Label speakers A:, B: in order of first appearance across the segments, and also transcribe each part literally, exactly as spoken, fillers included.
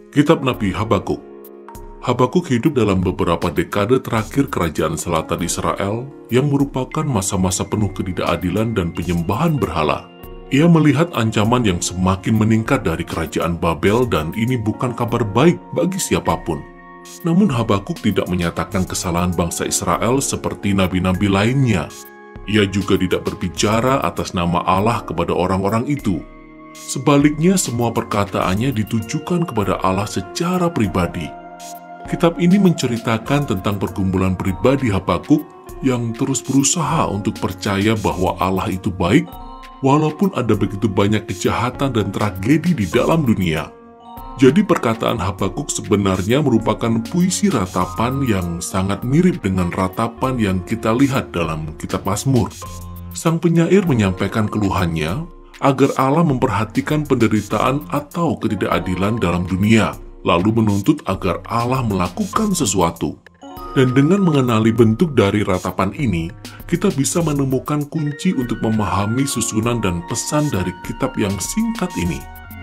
A: Kitab Nabi Habakuk. Habakuk hidup dalam beberapa dekade terakhir kerajaan selatan Israel yang merupakan masa-masa penuh ketidakadilan dan penyembahan berhala. Ia melihat ancaman yang semakin meningkat dari kerajaan Babel dan ini bukan kabar baik bagi siapapun. Namun Habakuk tidak menyatakan kesalahan bangsa Israel seperti nabi-nabi lainnya. Ia juga tidak berbicara atas nama Allah kepada orang-orang itu. Sebaliknya, semua perkataannya ditujukan kepada Allah secara pribadi. Kitab ini menceritakan tentang pergumulan pribadi Habakuk yang terus berusaha untuk percaya bahwa Allah itu baik, walaupun ada begitu banyak kejahatan dan tragedi di dalam dunia. Jadi perkataan Habakuk sebenarnya merupakan puisi ratapan yang sangat mirip dengan ratapan yang kita lihat dalam kitab Mazmur. Sang penyair menyampaikan keluhannya agar Allah memperhatikan penderitaan atau ketidakadilan dalam dunia, lalu menuntut agar Allah melakukan sesuatu. Dan dengan mengenali bentuk dari ratapan ini, kita bisa menemukan kunci untuk memahami susunan dan pesan dari kitab yang singkat ini.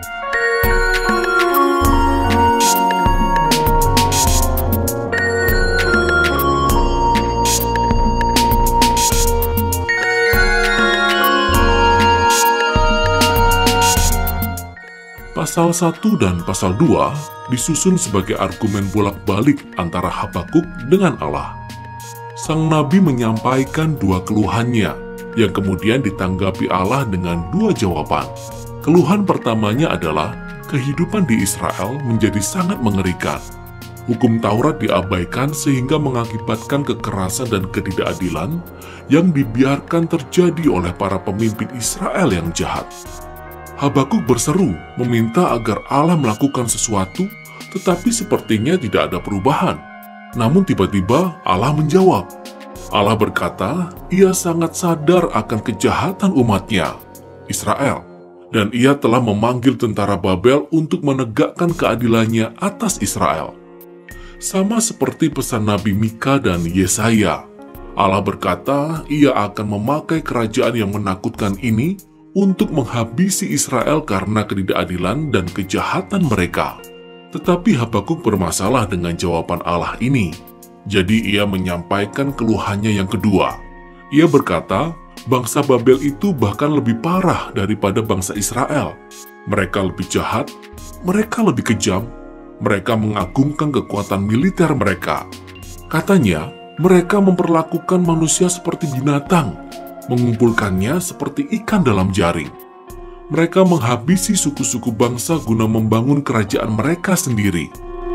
A: Pasal satu dan pasal dua disusun sebagai argumen bolak-balik antara Habakuk dengan Allah. Sang nabi menyampaikan dua keluhannya, yang kemudian ditanggapi Allah dengan dua jawaban. Keluhan pertamanya adalah kehidupan di Israel menjadi sangat mengerikan. Hukum Taurat diabaikan sehingga mengakibatkan kekerasan dan ketidakadilan yang dibiarkan terjadi oleh para pemimpin Israel yang jahat. Habakuk berseru meminta agar Allah melakukan sesuatu, tetapi sepertinya tidak ada perubahan. Namun tiba-tiba Allah menjawab. Allah berkata, ia sangat sadar akan kejahatan umatnya, Israel, dan ia telah memanggil tentara Babel untuk menegakkan keadilannya atas Israel. Sama seperti pesan Nabi Mika dan Yesaya, Allah berkata, ia akan memakai kerajaan yang menakutkan ini untuk menghabisi Israel karena ketidakadilan dan kejahatan mereka. Tetapi Habakuk bermasalah dengan jawaban Allah ini. Jadi ia menyampaikan keluhannya yang kedua. Ia berkata, bangsa Babel itu bahkan lebih parah daripada bangsa Israel. Mereka lebih jahat, mereka lebih kejam, mereka mengagungkan kekuatan militer mereka. Katanya, mereka memperlakukan manusia seperti binatang, mengumpulkannya seperti ikan dalam jaring. Mereka menghabisi suku-suku bangsa guna membangun kerajaan mereka sendiri.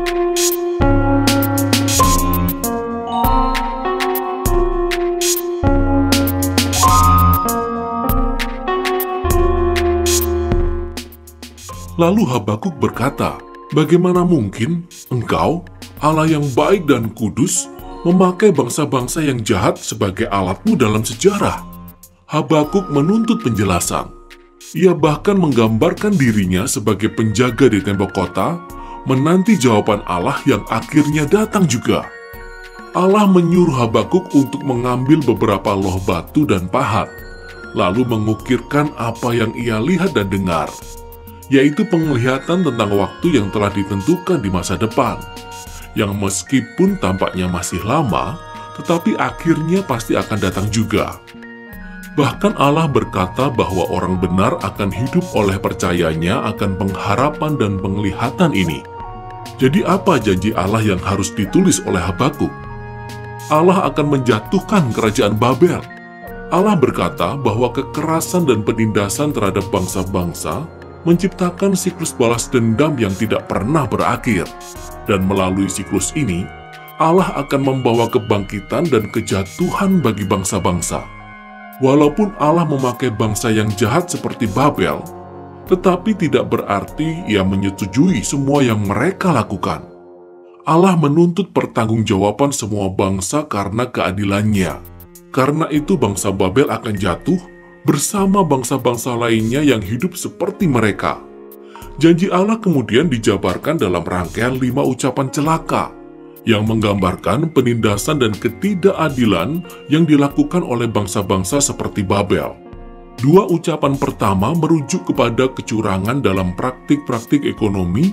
A: Lalu Habakuk berkata, bagaimana mungkin engkau, Allah yang baik dan kudus, memakai bangsa-bangsa yang jahat sebagai alatmu dalam sejarah? Habakuk menuntut penjelasan. Ia bahkan menggambarkan dirinya sebagai penjaga di tembok kota, menanti jawaban Allah yang akhirnya datang juga. Allah menyuruh Habakuk untuk mengambil beberapa loh batu dan pahat, lalu mengukirkan apa yang ia lihat dan dengar, yaitu penglihatan tentang waktu yang telah ditentukan di masa depan, yang meskipun tampaknya masih lama, tetapi akhirnya pasti akan datang juga. Bahkan Allah berkata bahwa orang benar akan hidup oleh percayanya akan pengharapan dan penglihatan ini. Jadi apa janji Allah yang harus ditulis oleh Habakuk? Allah akan menjatuhkan kerajaan Babel. Allah berkata bahwa kekerasan dan penindasan terhadap bangsa-bangsa menciptakan siklus balas dendam yang tidak pernah berakhir. Dan melalui siklus ini, Allah akan membawa kebangkitan dan kejatuhan bagi bangsa-bangsa. Walaupun Allah memakai bangsa yang jahat seperti Babel, tetapi tidak berarti ia menyetujui semua yang mereka lakukan. Allah menuntut pertanggungjawaban semua bangsa karena keadilannya. Karena itu bangsa Babel akan jatuh bersama bangsa-bangsa lainnya yang hidup seperti mereka. Janji Allah kemudian dijabarkan dalam rangkaian lima ucapan celaka, yang menggambarkan penindasan dan ketidakadilan yang dilakukan oleh bangsa-bangsa seperti Babel. Dua ucapan pertama merujuk kepada kecurangan dalam praktik-praktik ekonomi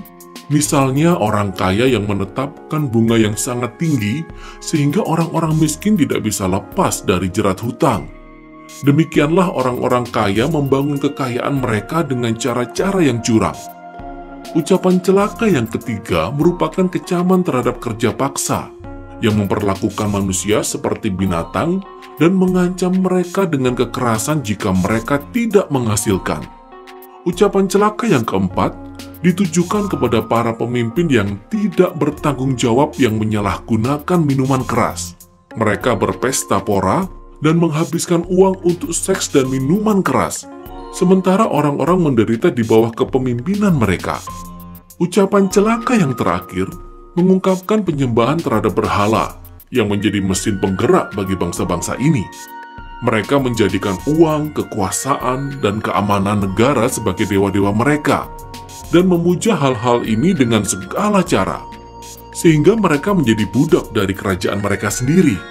A: Misalnya orang kaya yang menetapkan bunga yang sangat tinggi sehingga orang-orang miskin tidak bisa lepas dari jerat hutang. Demikianlah orang-orang kaya membangun kekayaan mereka dengan cara-cara yang curang. Ucapan celaka yang ketiga merupakan kecaman terhadap kerja paksa yang memperlakukan manusia seperti binatang dan mengancam mereka dengan kekerasan jika mereka tidak menghasilkan. Ucapan celaka yang keempat ditujukan kepada para pemimpin yang tidak bertanggung jawab yang menyalahgunakan minuman keras. Mereka berpesta pora dan menghabiskan uang untuk seks dan minuman keras, sementara orang-orang menderita di bawah kepemimpinan mereka. Ucapan celaka yang terakhir mengungkapkan penyembahan terhadap berhala yang menjadi mesin penggerak bagi bangsa-bangsa ini. Mereka menjadikan uang, kekuasaan, dan keamanan negara sebagai dewa-dewa mereka, dan memuja hal-hal ini dengan segala cara, sehingga mereka menjadi budak dari kerajaan mereka sendiri.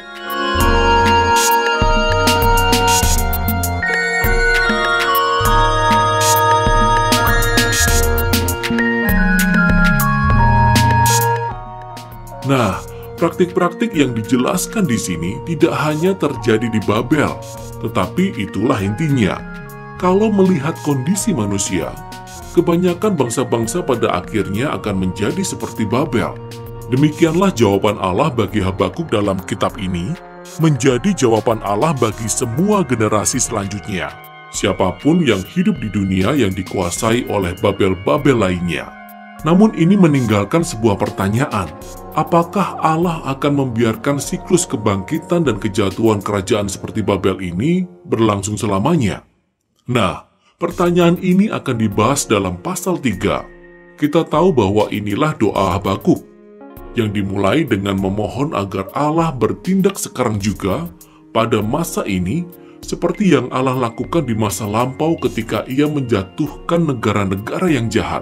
A: Nah, praktik-praktik yang dijelaskan di sini tidak hanya terjadi di Babel, tetapi itulah intinya. Kalau melihat kondisi manusia, kebanyakan bangsa-bangsa pada akhirnya akan menjadi seperti Babel. Demikianlah jawaban Allah bagi Habakuk dalam kitab ini, menjadi jawaban Allah bagi semua generasi selanjutnya. Siapapun yang hidup di dunia yang dikuasai oleh Babel-Babel lainnya. Namun ini meninggalkan sebuah pertanyaan. Apakah Allah akan membiarkan siklus kebangkitan dan kejatuhan kerajaan seperti Babel ini berlangsung selamanya? Nah, pertanyaan ini akan dibahas dalam pasal tiga. Kita tahu bahwa inilah doa Habakuk, yang dimulai dengan memohon agar Allah bertindak sekarang juga pada masa ini, seperti yang Allah lakukan di masa lampau ketika Ia menjatuhkan negara-negara yang jahat.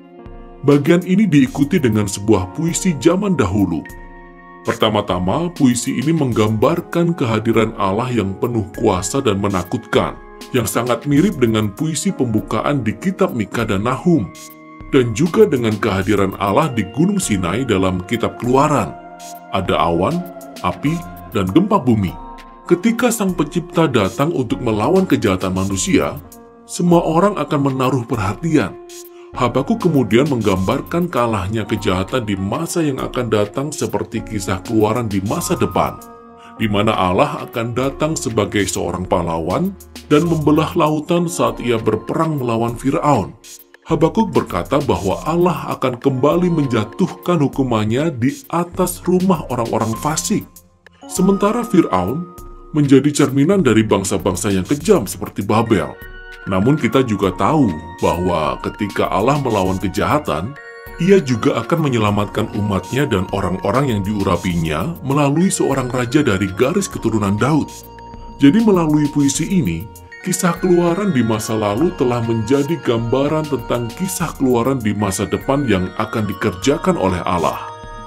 A: Bagian ini diikuti dengan sebuah puisi zaman dahulu. Pertama-tama, puisi ini menggambarkan kehadiran Allah yang penuh kuasa dan menakutkan, yang sangat mirip dengan puisi pembukaan di kitab Mika dan Nahum, dan juga dengan kehadiran Allah di Gunung Sinai dalam kitab Keluaran. Ada awan, api, dan gempa bumi. Ketika Sang Pencipta datang untuk melawan kejahatan manusia, semua orang akan menaruh perhatian. Habakuk kemudian menggambarkan kalahnya kejahatan di masa yang akan datang seperti kisah Keluaran di masa depan, di mana Allah akan datang sebagai seorang pahlawan dan membelah lautan saat Ia berperang melawan Firaun. Habakuk berkata bahwa Allah akan kembali menjatuhkan hukumannya di atas rumah orang-orang fasik. Sementara Firaun menjadi cerminan dari bangsa-bangsa yang kejam seperti Babel. Namun kita juga tahu bahwa ketika Allah melawan kejahatan, Ia juga akan menyelamatkan umatnya dan orang-orang yang diurapinya melalui seorang raja dari garis keturunan Daud. Jadi melalui puisi ini, kisah Keluaran di masa lalu telah menjadi gambaran tentang kisah Keluaran di masa depan yang akan dikerjakan oleh Allah.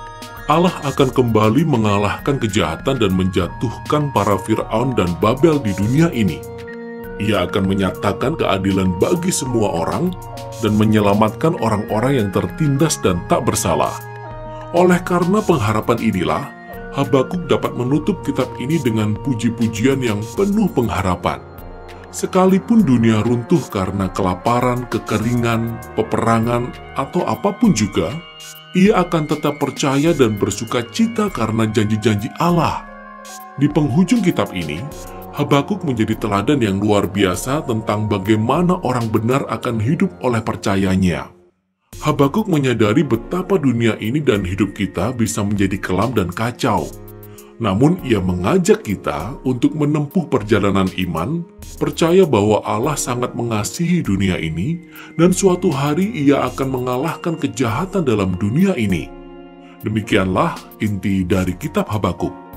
A: Allah akan kembali mengalahkan kejahatan dan menjatuhkan para Firaun dan Babel di dunia ini. Ia akan menyatakan keadilan bagi semua orang dan menyelamatkan orang-orang yang tertindas dan tak bersalah. Oleh karena pengharapan inilah, Habakuk dapat menutup kitab ini dengan puji-pujian yang penuh pengharapan. Sekalipun dunia runtuh karena kelaparan, kekeringan, peperangan, atau apapun juga, ia akan tetap percaya dan bersuka cita karena janji-janji Allah. Di penghujung kitab ini, Habakuk menjadi teladan yang luar biasa tentang bagaimana orang benar akan hidup oleh percayanya. Habakuk menyadari betapa dunia ini dan hidup kita bisa menjadi kelam dan kacau. Namun ia mengajak kita untuk menempuh perjalanan iman, percaya bahwa Allah sangat mengasihi dunia ini, dan suatu hari Ia akan mengalahkan kejahatan dalam dunia ini. Demikianlah inti dari kitab Habakuk.